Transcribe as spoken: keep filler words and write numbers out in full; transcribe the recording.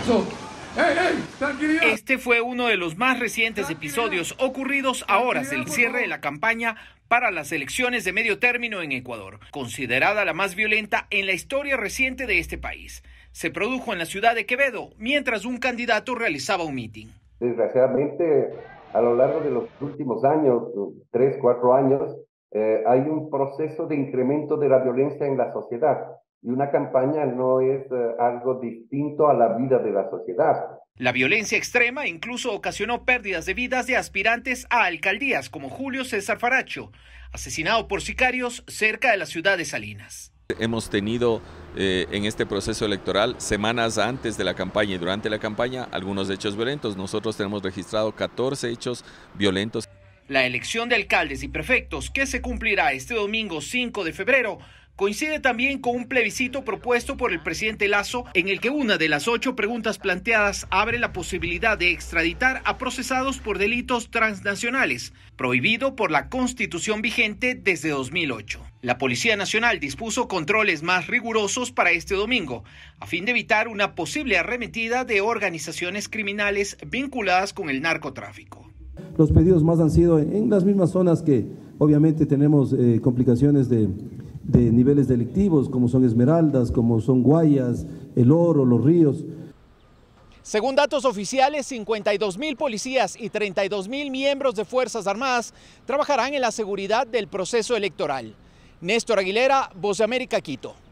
Este fue uno de los más recientes episodios ocurridos a horas del cierre de la campaña para las elecciones de medio término en Ecuador, considerada la más violenta en la historia reciente de este país. Se produjo en la ciudad de Quevedo, mientras un candidato realizaba un mitin. Desgraciadamente, a lo largo de los últimos años, tres, cuatro años, eh, hay un proceso de incremento de la violencia en la sociedad. Y una campaña no es eh, algo distinto a la vida de la sociedad. La violencia extrema incluso ocasionó pérdidas de vidas de aspirantes a alcaldías como Julio César Faracho, asesinado por sicarios cerca de la ciudad de Salinas. Hemos tenido eh, en este proceso electoral, semanas antes de la campaña y durante la campaña, algunos hechos violentos. Nosotros tenemos registrado catorce hechos violentos. La elección de alcaldes y prefectos, que se cumplirá este domingo cinco de febrero, coincide también con un plebiscito propuesto por el presidente Lasso, en el que una de las ocho preguntas planteadas abre la posibilidad de extraditar a procesados por delitos transnacionales, prohibido por la Constitución vigente desde dos mil ocho. La Policía Nacional dispuso controles más rigurosos para este domingo, a fin de evitar una posible arremetida de organizaciones criminales vinculadas con el narcotráfico. Los pedidos más han sido en las mismas zonas que obviamente tenemos eh, complicaciones de... de niveles delictivos, como son Esmeraldas, como son Guayas, El Oro, Los Ríos. Según datos oficiales, cincuenta y dos mil policías y treinta y dos mil miembros de Fuerzas Armadas trabajarán en la seguridad del proceso electoral. Néstor Aguilera, Voz de América, Quito.